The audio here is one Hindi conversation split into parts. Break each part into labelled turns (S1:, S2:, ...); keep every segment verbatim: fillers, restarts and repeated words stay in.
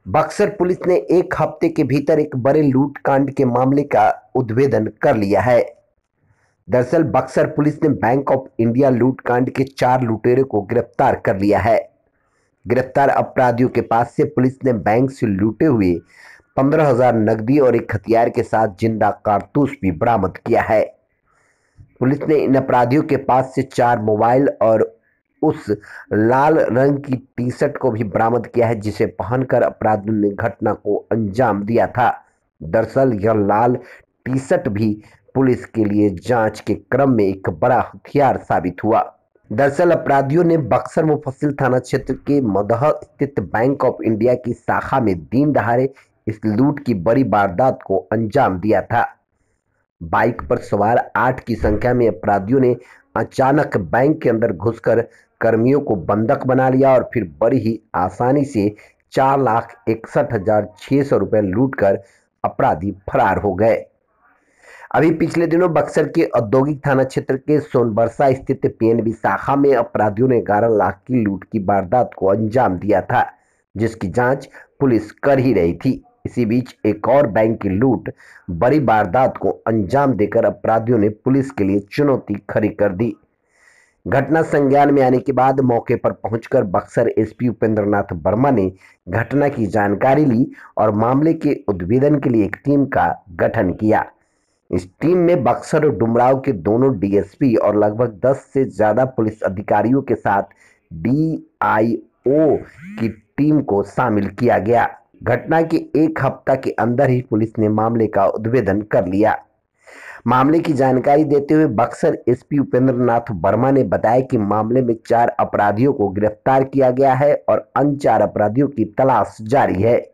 S1: बक्सर पुलिस ने एक हफ्ते के भीतर एक बड़े लूटकांड के मामले का उद्भेदन कर लिया है। दरअसल बक्सर पुलिस ने बैंक ऑफ इंडिया लूटकांड के चार लुटेरों को गिरफ्तार कर लिया है। गिरफ्तार अपराधियों के पास से पुलिस ने बैंक से लूटे हुए पंद्रह हजार नकदी और एक हथियार के साथ जिंदा कारतूस भी बरामद किया है। पुलिस ने इन अपराधियों के पास से चार मोबाइल और उस लाल रंग की टी शर्ट को भी बरामद किया है जिसे पहनकर अपराधियों ने घटना को अंजाम दिया था। दरअसल यह लाल टी शर्ट भी पुलिस के लिए जांच के क्रम में एक बड़ा हथियार साबित हुआ। दरअसल अपराधियों ने बक्सर मुफस्सिल थाना क्षेत्र के मदह स्थित बैंक ऑफ इंडिया की शाखा में दिन दहाड़े इस लूट की बड़ी वारदात को अंजाम दिया था। बाइक पर सवार आठ की संख्या में अपराधियों ने अचानक बैंक के अंदर घुसकर कर्मियों को बंधक बना लिया और फिर बड़ी ही आसानी से चार लाख इकसठ हजार छह सौ रुपए लूट कर अपराधी फरार हो गए। अभी पिछले दिनों बक्सर के औद्योगिक थाना क्षेत्र के सोनबरसा स्थित पीएनबी शाखा में अपराधियों ने ग्यारह लाख की लूट की वारदात को अंजाम दिया था, जिसकी जांच पुलिस कर ही रही थी। इसी बीच एक और बैंक की लूट बड़ी वारदात को अंजाम देकर अपराधियों ने पुलिस के लिए चुनौती खड़ी कर दी। घटना संज्ञान में आने के बाद मौके पर पहुंचकर बक्सर एसपी उपेंद्र नाथ वर्मा ने घटना की जानकारी ली और मामले के उद्भेदन के लिए एक टीम का गठन किया। इस टीम में बक्सर और डुमरांव के दोनों डीएसपी और लगभग दस से ज्यादा पुलिस अधिकारियों के साथ डीआईओ की टीम को शामिल किया गया। घटना के एक हफ्ता के अंदर ही पुलिस ने मामले का उद्भेदन कर लिया। मामले की जानकारी देते हुए बक्सर एसपी उपेंद्र नाथ वर्मा ने बताया कि मामले में चार अपराधियों को गिरफ्तार किया गया है और अन्य चार अपराधियों की तलाश जारी है।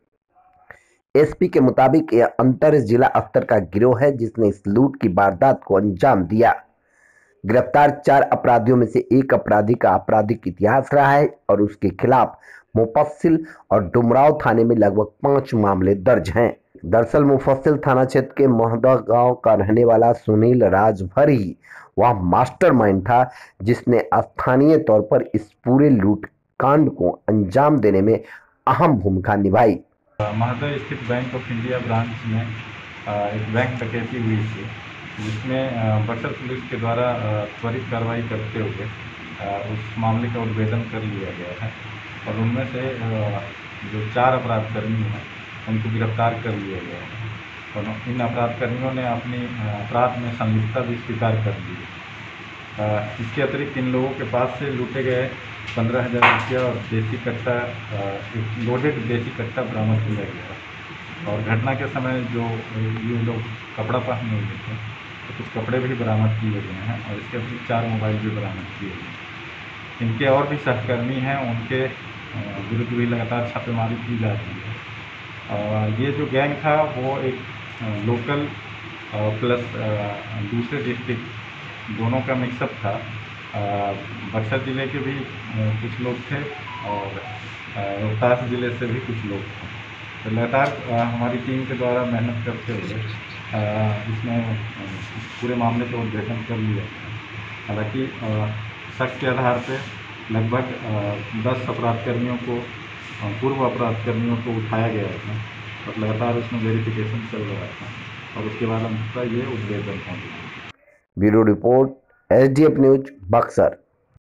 S1: एसपी के मुताबिक यह अंतर जिला स्तर का गिरोह है जिसने इस लूट की वारदात को अंजाम दिया। गिरफ्तार चार अपराधियों में से एक अपराधी का आपराधिक इतिहास रहा है और उसके खिलाफ मुफस्सिल और डुमरांव थाने में लगभग पांच मामले दर्ज हैं। दरअसल मुफस्सिल थाना क्षेत्र के मोहदा गांव का रहने वाला सुनील राजभर ही वह मास्टरमाइंड था जिसने स्थानीय तौर पर इस पूरे लूट कांड को अंजाम देने में अहम भूमिका निभाई।
S2: महदा स्थित बैंक ऑफ इंडिया ब्रांच में एक बैंक डकैती हुई थी, जिसमें बक्सर पुलिस के द्वारा त्वरित कार्रवाई करते हुए उस मामले का उद्भेदन कर लिया गया है और उनमें से जो चार अपराधकर्मी हैं उनको गिरफ्तार कर लिया गया है और इन अपराधकर्मियों ने अपनी अपराध में संलिप्तता भी स्वीकार कर ली है। इसके अतिरिक्त इन लोगों के पास से लूटे गए पंद्रह हज़ार रुपया और देसी कट्टा, एक लोडेड देसी कट्टा बरामद किया गया और घटना के समय जो ये लोग कपड़ा पहने हुए थे तो कुछ कपड़े भी बरामद किए गए हैं और इसके अतिरिक्त चार मोबाइल भी बरामद किए गए हैं। इनके और भी सहकर्मी हैं, उनके विरुद्ध भी लगातार छापेमारी की जा रही है। और ये जो गैंग था वो एक लोकल प्लस दूसरे डिस्ट्रिक्ट दोनों का मिक्सअप था। बक्सर ज़िले के भी कुछ लोग थे और रोहतास ज़िले से भी कुछ लोग थे। तो लगातार हमारी टीम के द्वारा मेहनत करते हुए इसमें पूरे मामले का उद्भेदन कर लिया। हालांकि शक के आधार पे लगभग दस अपराधकर्मियों को पूर्व अपराधकर्मियों को उठाया गया था और लगातार उसमें वेरिफिकेशन चल रहा था और उसके बाद अंततः ये उद्भेदन हो गया।
S1: Bureau report SDF news Buxar.